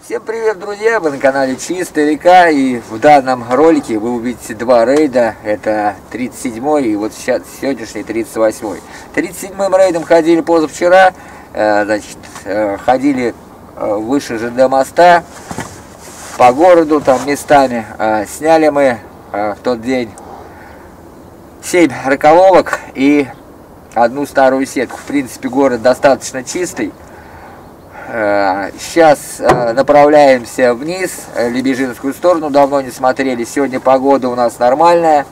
Всем привет, друзья! Вы на канале Чистая река, и в данном ролике вы увидите два рейда. Это 37-й и вот сейчас сегодняшний 38-й. 37-м рейдом ходили позавчера, ходили выше ЖД моста, по городу там местами. Сняли мы в тот день 7 раколовок и одну старую сетку. В принципе, город достаточно чистый. Сейчас направляемся вниз, Лебежинскую сторону, давно не смотрели. Сегодня погода у нас нормальная,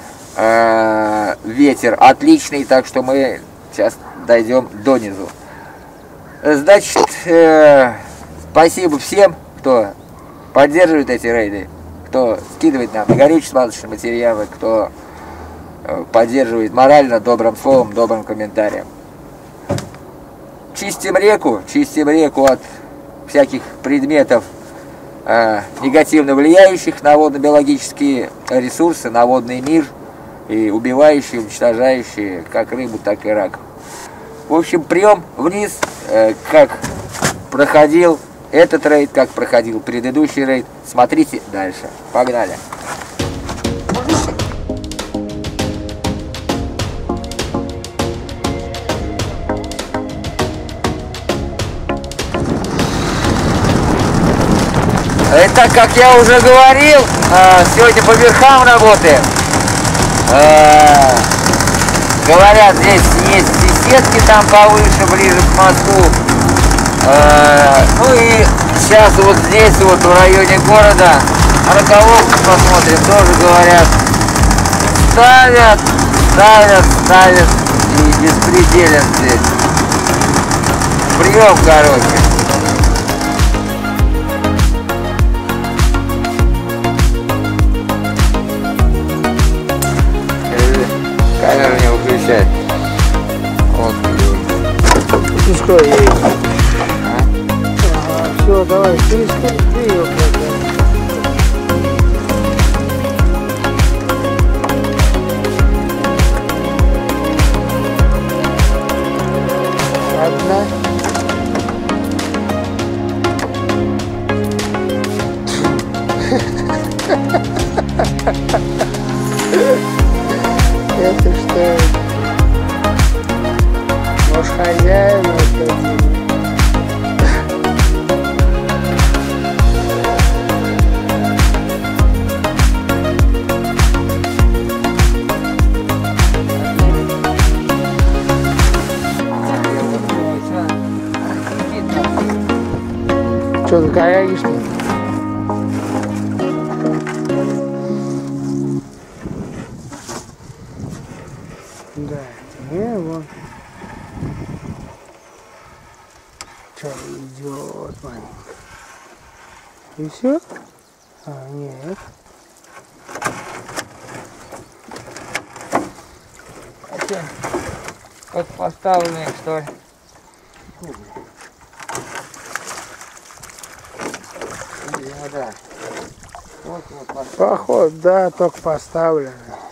ветер отличный, так что мы сейчас дойдем донизу. Значит, спасибо всем, кто поддерживает эти рейды, кто скидывает нам горючие смазочные материалы, кто поддерживает морально, добрым словом, добрым комментарием. Чистим реку от всяких предметов, негативно влияющих на водно-биологические ресурсы, на водный мир, и убивающие, уничтожающие как рыбу, так и раков. В общем, прием вниз, как проходил этот рейд, как проходил предыдущий рейд. Смотрите дальше. Погнали! Итак, как я уже говорил, сегодня по верхам работаем. Говорят, здесь есть беседки там повыше, ближе к мосту. Ну и сейчас вот здесь, вот в районе города, раколовку посмотрим, тоже говорят, ставят и беспределят здесь. Прием, короче. Камеру не выключай. Вот. Пускай едет. Все, давай, перескочи ее. Одна. Это что? Может, хозяин это? Что, на коряге, что ли? Да, не вот. Что идет маленько? И все? А, нет. Хотя, вот поставленные, что ли? Да. Вот поставленные. Поход, да, только поставлены.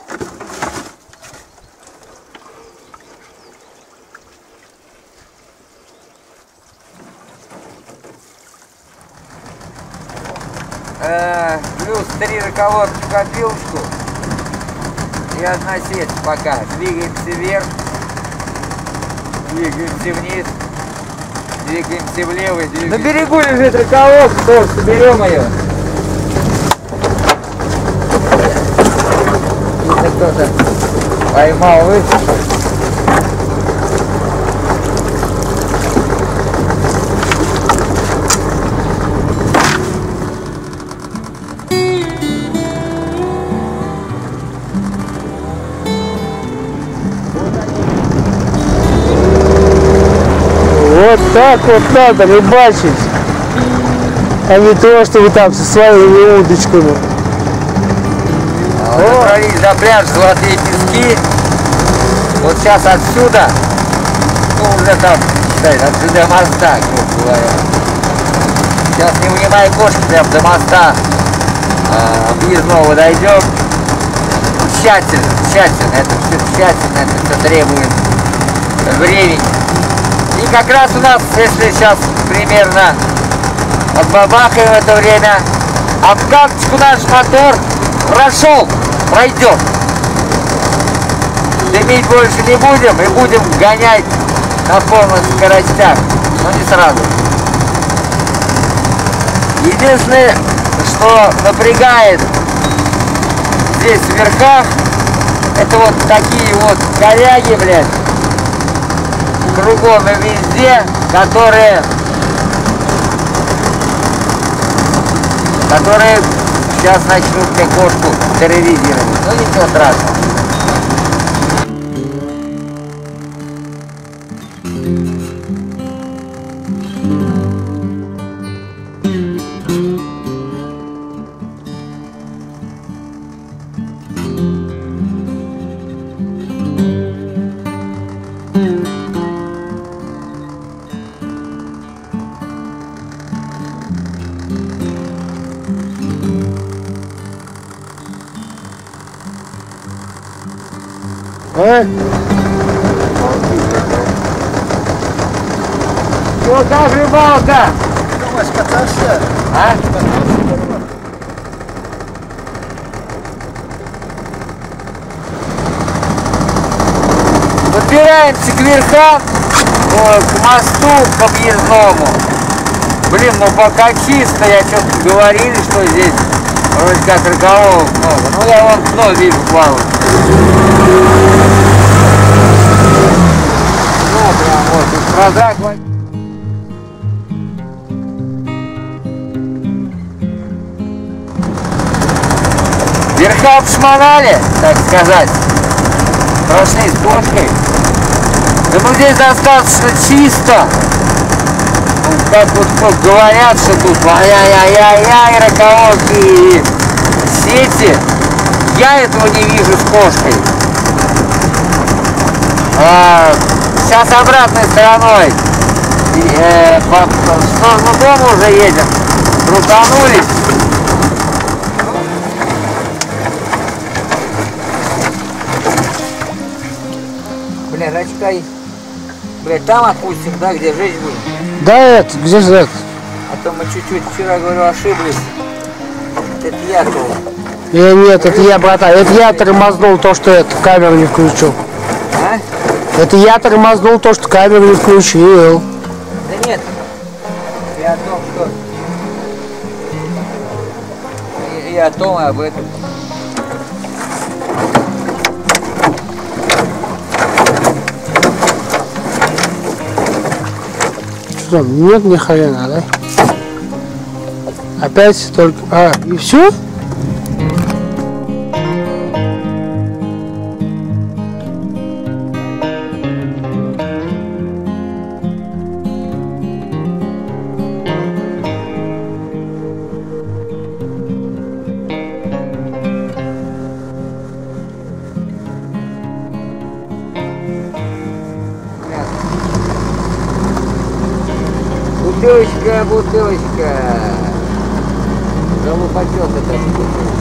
Плюс 3 раколовки в копилочку и одна сеть пока. Двигаемся вверх, двигаемся вниз, двигаемся влево. На берегу лежит раколовка, тоже соберем ее. Если кто-то поймал, высушил. Вот так вот надо рыбачить, а не то, что вы там со своими удочками. Добрались до пляжа Золотые Пески. Вот сейчас отсюда, ну уже там, считай, от ЖД моста, грубо говоря. Сейчас, не вынимая кошки, прям до моста объездного дойдем. Тщательно, это все тщательно, это все требует времени. И как раз у нас, если сейчас примерно отбабахаем в это время. Обкаточку наш мотор прошел, пройдет. Дымить больше не будем и будем гонять на полных скоростях, но не сразу. Единственное, что напрягает здесь в верхах, это вот такие вот коряги, блядь, кругом и везде, которые сейчас начнут мне кошку терроризировать. Ну ничего страшного. Что, как рыбалка? Думаешь, катаешься? А? Подбираемся к верхам, к мосту, к объездному. Блин, ну пока чисто, я что-то говорили, что здесь вроде как раколовок много. Ну я вон дно вижу плавать. Ну прям вот, тут прозрак. Верха обшмонали, так сказать. Прошли с кошкой. Да ну здесь достаточно чисто. Ну, как вот говорят, что тут ай-яй-яй-яй, раколовки и сети. Я этого не вижу с кошкой. Сейчас обратной стороной. В сторону дома уже едем. Крутанулись. Бля, рачкай. Бля, там опустим, да, где жить будем? Да, это, где же это? А то мы чуть-чуть вчера, говорю, ошиблись. Это я был. Нет, это я, братан. Это я тормознул то, что это камеру не включил. А? Это я тормознул то, что камеру не включил. Да нет. Я о том, что... Я о том и об этом. Что там? Нет ни хрена, да? Опять только... А, и все? Бутылочка, бутылочка. Кому почет это бутылочка?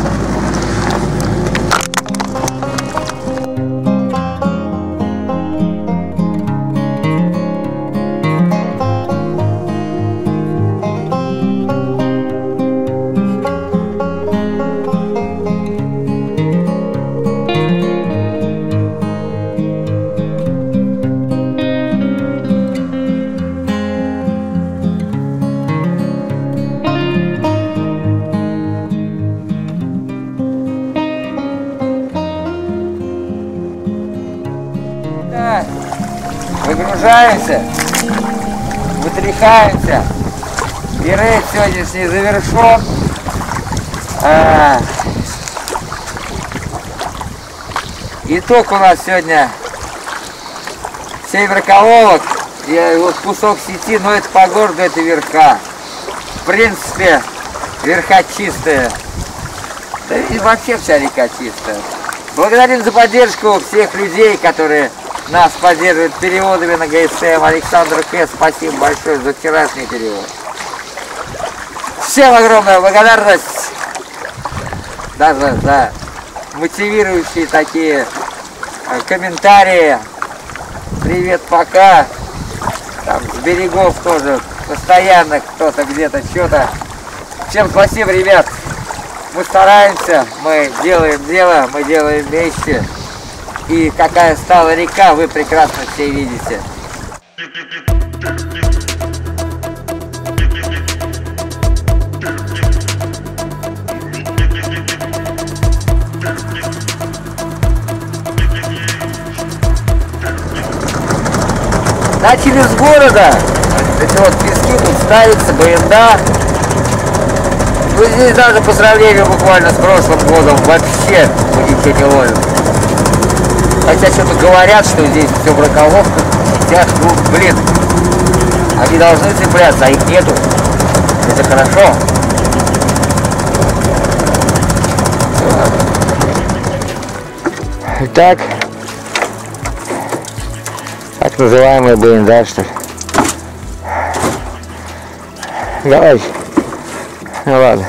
Выгружаемся, вытряхаемся, и рейд сегодняшний завершен. Итог у нас сегодня 7 раколовок и вот кусок сети, но это по городу, это верха. В принципе, верха чистые, да и вообще вся река чистая. Благодарим за поддержку всех людей, которые нас поддерживают переводами на ГСМ. Александр К. Спасибо большое за вчерашний перевод. Всем огромная благодарность. Даже за мотивирующие такие комментарии. Привет, пока. Там с берегов тоже постоянно кто-то где-то что-то. Всем спасибо, ребят. Мы стараемся, мы делаем дело, мы делаем вещи. И какая стала река, вы прекрасно все видите. Начали с города. Эти вот пески тут ставятся, БНД. Ну здесь даже по сравнению буквально с прошлым годом вообще мы ничего не ловим. Хотя что-то говорят, что здесь все в раколовках сидят, ну блин. Они должны цепляться, а их нету. Это хорошо. Итак, так называемый БНД, что ли. Давай. Ну ладно.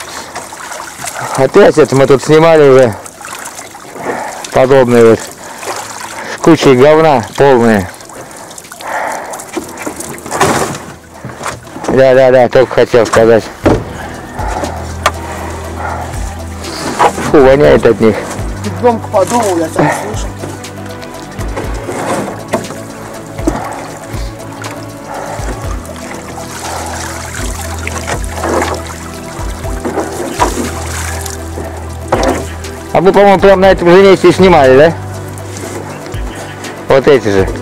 Опять это мы тут снимали уже подобные вот с кучей говна полные. Да, только хотел сказать. Фу, воняет от них. Ты громко подумал, я сам слышал. А мы, по-моему, прямо на этом же месте и снимали, да? Вот эти же.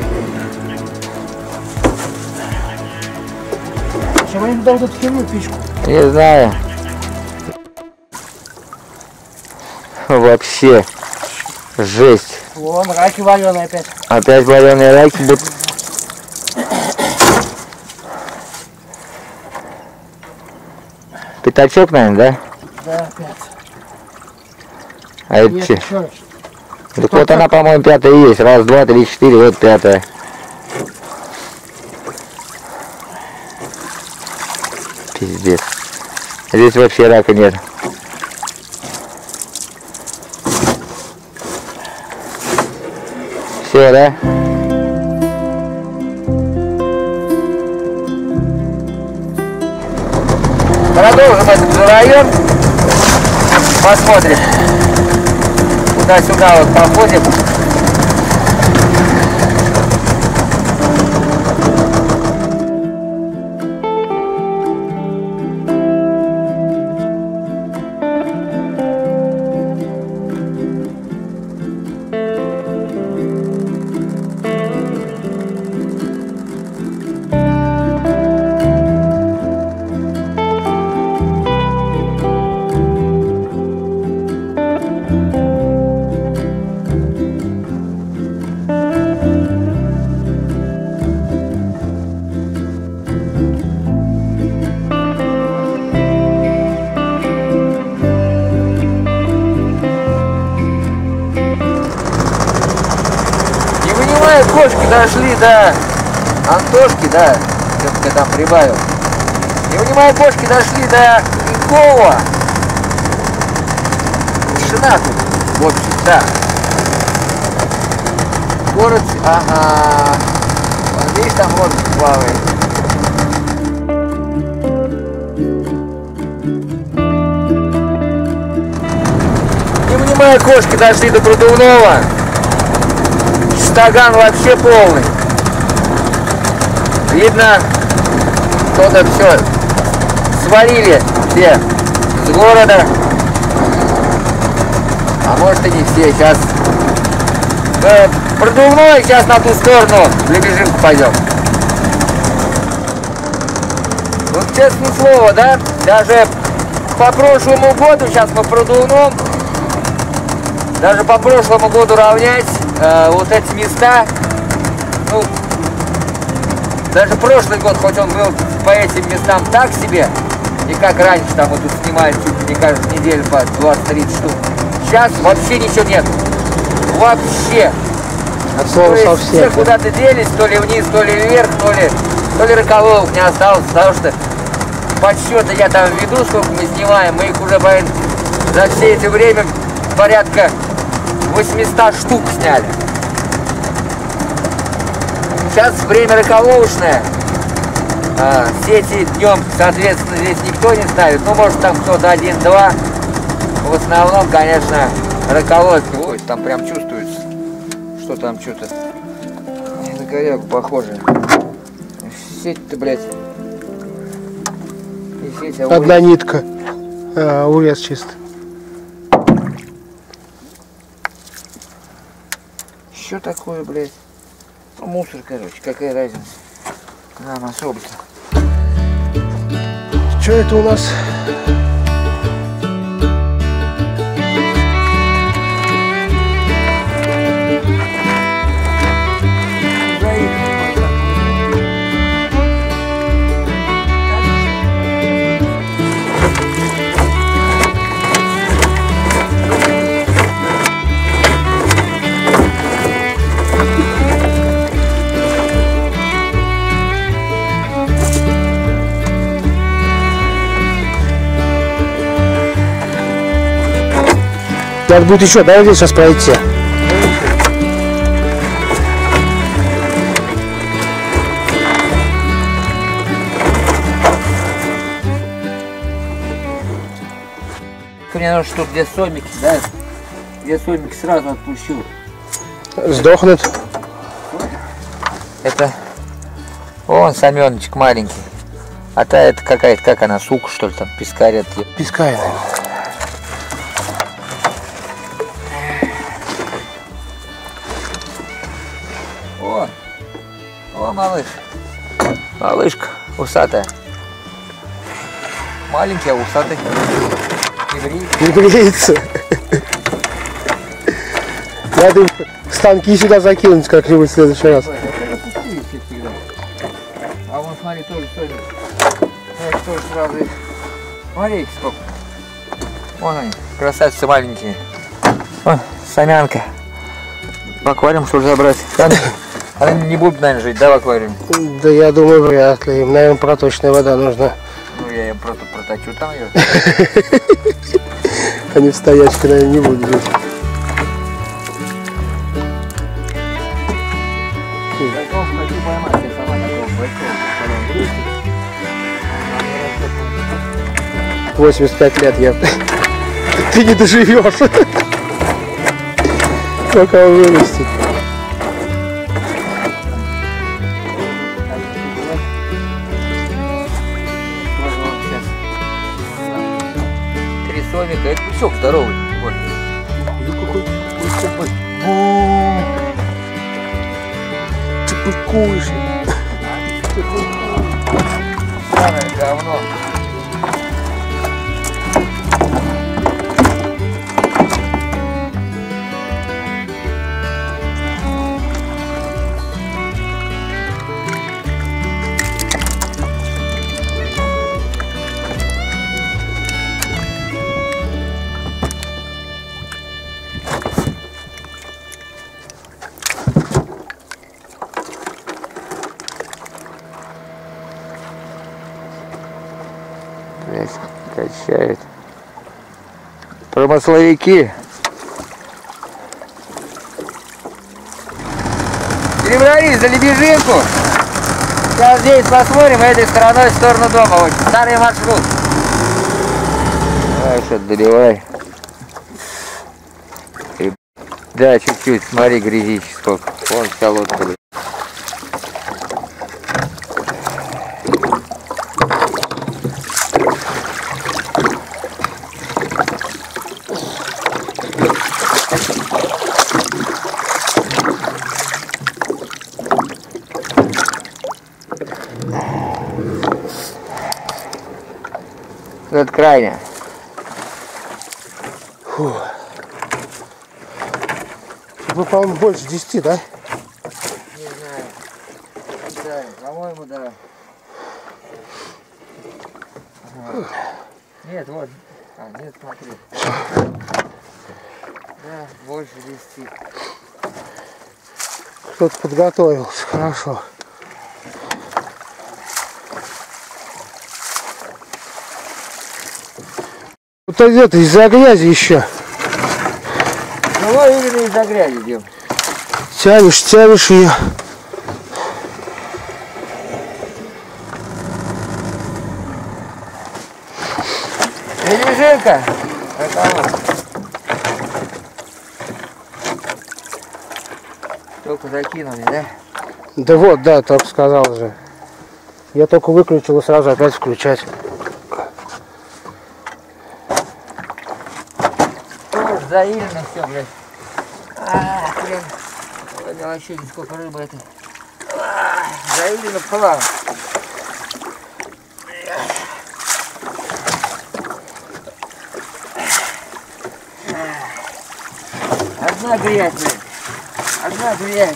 Чем они туда вот эту херню пичку? Не знаю. Вообще. Жесть. Вон, раки вареные опять. Опять вареные раки будут. Пятачок, наверное, да? Да, опять. А это Нет, че? еще раз. Так вот она, по-моему, пятая есть. Раз, два, три, четыре, вот пятая. Пиздец. Здесь вообще рака нет. Все, да? Продолжим этот же район. Посмотрим. Туда-сюда вот походим. Кошки дошли до Антошки, да, что-то я там прибавил. Не вынимая кошки, дошли до Инкова. Тишина тут, в общем, да. Город, ага. Вон, видишь, там лодка плавает. Не вынимая кошки, дошли до Продувного. Стаган вообще полный. Видно, кто-то все свалили все с города. А может и не все. Сейчас Продувной, сейчас на ту сторону для бежимки пойдем. Вот честное слово, да? Даже по прошлому году, сейчас мы в Продувном, даже по прошлому году равнять вот эти места, ну, даже прошлый год, хоть он был по этим местам так себе, не как раньше, там мы тут снимали чуть ли не каждую неделю по 20-30 штук, сейчас вообще ничего нет, вообще. То есть все куда-то делись, то ли вниз, то ли вверх, то ли раколовок не осталось, потому что подсчеты я там веду, сколько мы снимаем, мы их уже за все это время порядка 800 штук сняли. Сейчас время раколовочное. Сети днем, соответственно, здесь никто не ставит. Ну, может, там кто-то один-два. В основном, конечно, раколовки. Ой, там прям чувствуется, что там что-то на корягу похоже. Сеть-то, блядь. И сеть, а Одна нитка. Урез чисто. Что такое, блядь? Ну, мусор, короче, какая разница. Нам особо-то. Что это у нас? Надо будет еще, да, здесь сейчас пройти. Мне нужно, чтобы где сомики, да? Где сомики сразу отпущу. Сдохнут. Это вон саменочек маленький. А та это какая-то, как она, сука, что ли, там, пескарет. Пескай, наверное. О, малыш. Малышка усатая. Маленький, а усатый. Не греется. Надо станки сюда закинуть как-нибудь в следующий раз. А вон, смотри, тоже стоит. Я тоже сразу их. Смотри, сколько. Вон они, красавицы маленькие. О, самянка. В аквариум, что ли, забрать? Они не будут, наверное, жить, да, в аквариуме? Да я думаю, вряд ли. Им, наверное, проточная вода нужна. Ну, я им просто проточу там ее. Они в стоячке, наверное, не будут жить. Такого хочу поймать, я сама такого большого. 85 лет я. Ты не доживешь. Пока он вырастет. Сомика, это пучок здоровый. Вот. Ты пыкуешь. Самое говно. Качает. Промысловики. Перебрались за Лебежинку. Сейчас здесь посмотрим, этой стороной в сторону дома. Вот старый маршрут. Давай, что-то доливай. Да, чуть-чуть, смотри, грязище сколько. Вон вся лодка. Это крайне. Фу. Ну, по-моему, больше 10, да? Не знаю. Да, по-моему, да. Ага. Нет, вот. А, нет, смотри. Да, больше 10. Кто-то подготовился, хорошо. Вот это из-за грязи еще. Ну, именно из-за грязи идем. Тянешь ее. Медвежинка. Только закинули, да? Да вот, да, только сказал же. Я только выключил и сразу опять включать. Заильно все, блядь. Блин. Ой, вообще не сколько рыбы это. Заильно план. Одна грязь, блядь. Одна грязь.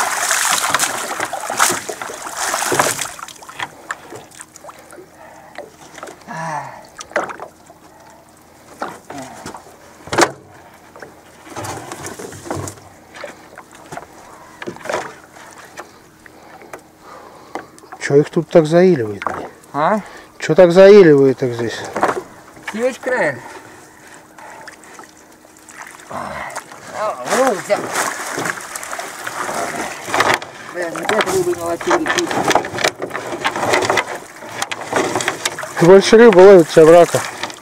Че их тут так заиливает? А? Че так заиливает их здесь? Сивочка края. Врубся. Блин, опять рыбы молотили. Больше рыбы ловит, чем рака.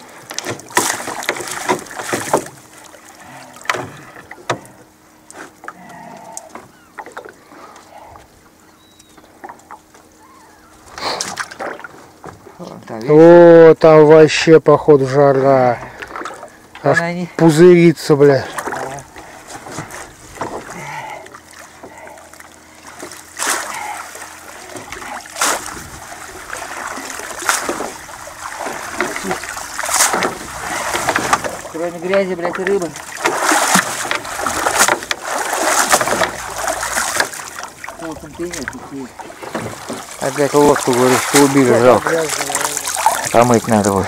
О, там вообще походу жара. Аж пузырится, бля. Кроме грязи, блядь, и рыбы. Опять лодку, говорю, что убили, жалко. Помыть надо будет.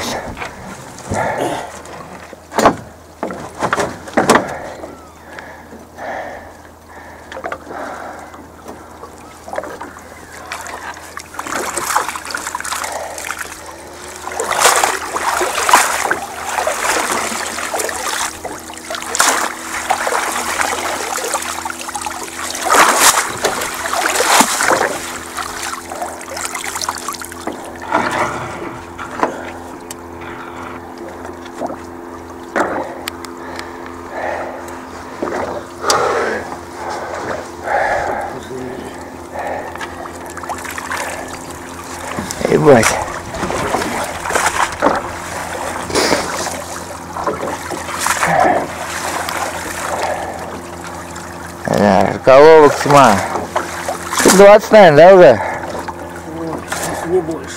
Ебать. Да, головок тьма. 20, наверное, да, уже? Не больше.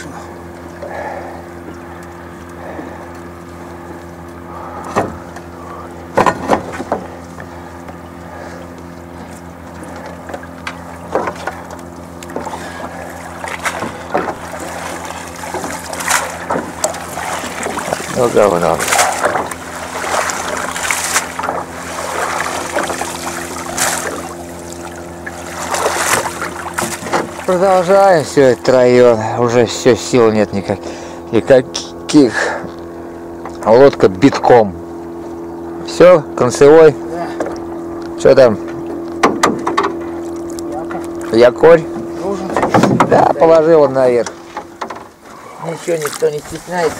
Ну, говно. Продолжаем все это троем. Уже все, сил нет никаких. Лодка битком. Все, концевой. Да. Что там? Якорь. Нужен. Да, положил он наверх. Ничего, никто не стесняется.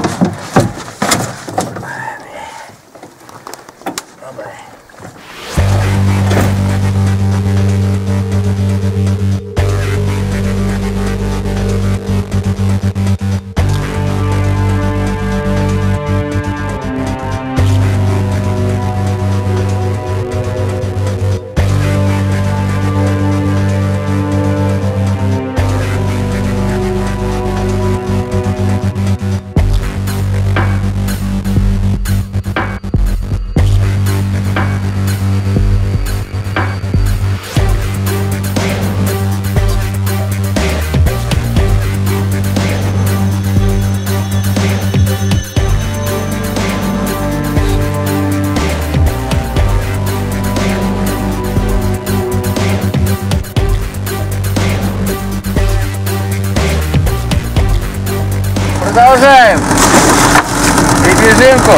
Продолжаем медвежинку.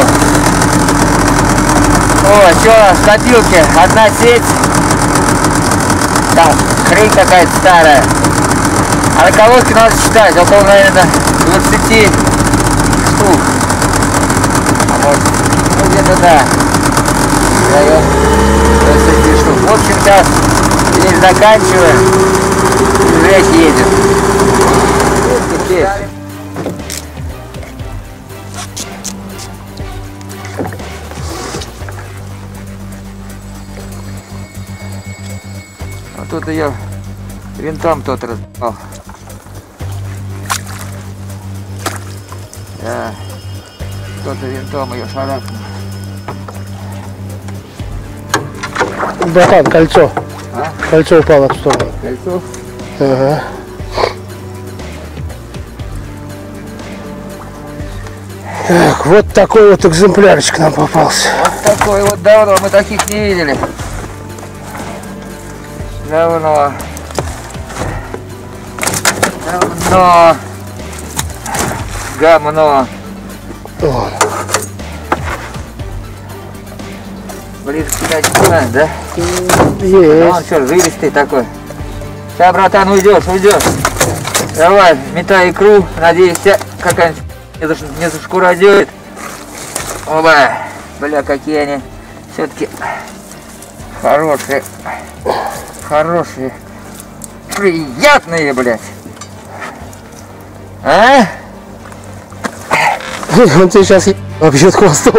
О, все, в копилке одна сеть. Там хрень какая-то старая. А на колодке надо считать, около, наверное, 20 штук. заканчиваем. Жесть едет. Вот тут ее винтом тот разбил. Да. Кто-то винтом ее шарахнул. Братан, кольцо. А? Кольцо упало в сторону. Кольцо? Ага. Так, вот такой вот экземплярчик нам попался. Вот такой вот, давно мы таких не видели. Давно. Давно. Гамно. О. Ближе к тебя не надо, да? Есть. Он что, жилистый такой. Сейчас, братан, уйдешь. Давай, метай икру. Надеюсь, тебя какая-нибудь не зашкуродет. Оба. Бля, какие они все-таки хорошие. Хорошие. Приятные, блядь. А? Он тебе сейчас объедет хвостом.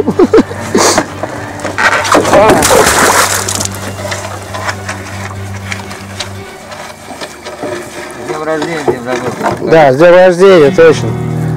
С днем рождения, день забыл. Да, с днем рождения, точно.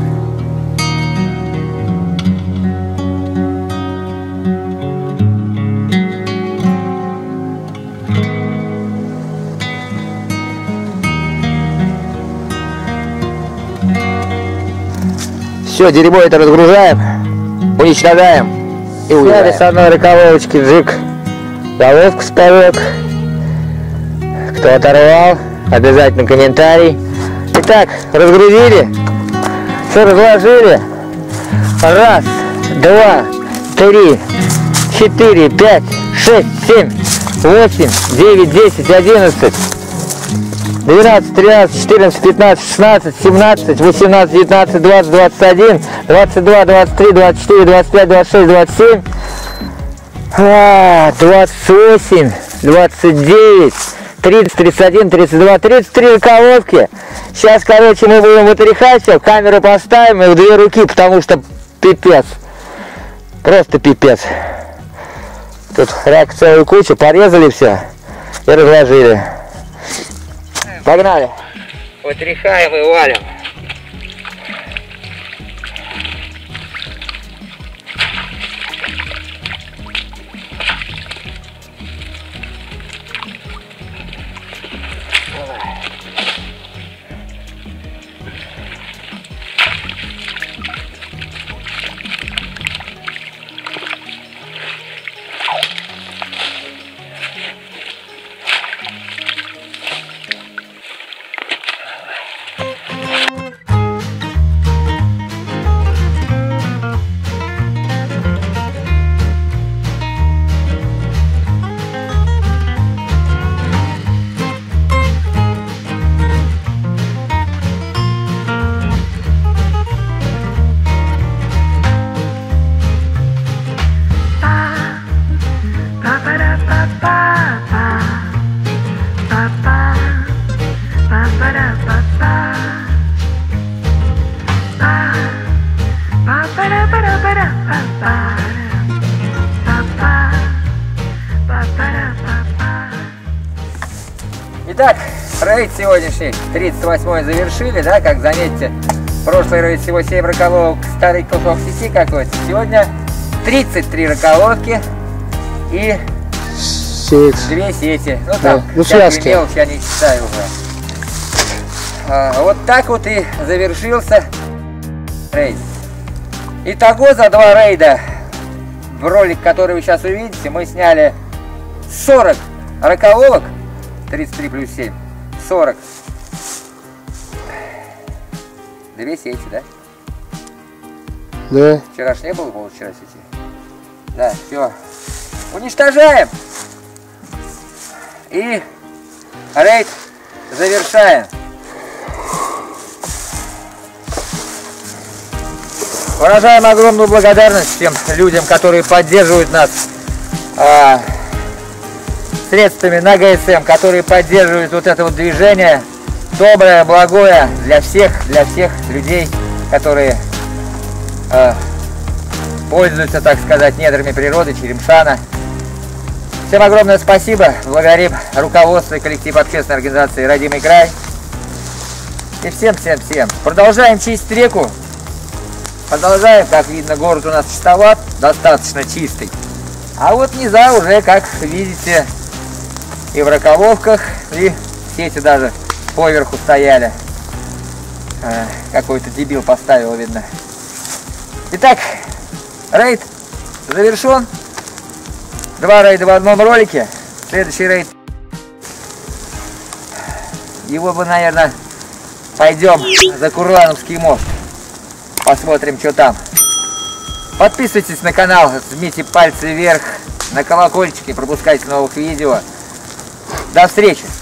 Все, дерьмо это разгружаем, уничтожаем и уезжаем. С одной раколовочки джик. Головку спорок. Кто оторвал, обязательно комментарий. Итак, разгрузили. Все разложили. Раз, два, три, 4, 5, 6, 7, 8, 9, 10, 11, 12, 13, 14, 15, 16, 17, 18, 19, 20, 21, 22, 23, 24, 25, 26, 27, 28, 29, 30, 31, 32, 33 колодки. Сейчас, короче, мы будем вытряхать все, камеру поставим и в 2 руки, потому что пипец. Просто пипец. Тут рак целую кучу, порезали все и разложили. Погнали. Вытряхаем и валим. Итак, рейд сегодняшний, 38-й завершили, да, как заметьте, прошлый рейд всего 7 раколовок, старый кусок сети какой-то, сегодня 33 раколовки и Сеть. 2 сети, ну Да, там ну, всякие связки. мелочи я не читаю уже. Вот так вот и завершился рейд. Итого за 2 рейда, в ролик, который вы сейчас увидите, мы сняли 40 раколовок, 33 плюс 7, 40. 2 сети, да? Да. Вчера ж не было, вчера сети. Да, все. Уничтожаем. И рейд завершаем. Выражаем огромную благодарность всем людям, которые поддерживают нас средствами на ГСМ, которые поддерживают вот это вот движение. Доброе, благое для всех людей, которые пользуются, так сказать, недрами природы, Черемшана. Всем огромное спасибо. Благодарим руководство и коллектив общественной организации «Родимый край». И всем. Продолжаем чистить реку. Продолжаем, как видно, город у нас чистоват, достаточно чистый. А вот низа уже, как видите, и в ракововках, и сети даже поверху стояли. Какой-то дебил поставил, видно. Итак, рейд завершен. 2 рейда в одном ролике. Следующий рейд. Его бы, наверное, пойдем за Курлановский мост. Посмотрим, что там. Подписывайтесь на канал, жмите пальцы вверх, на колокольчик, не пропускайте новых видео. До встречи!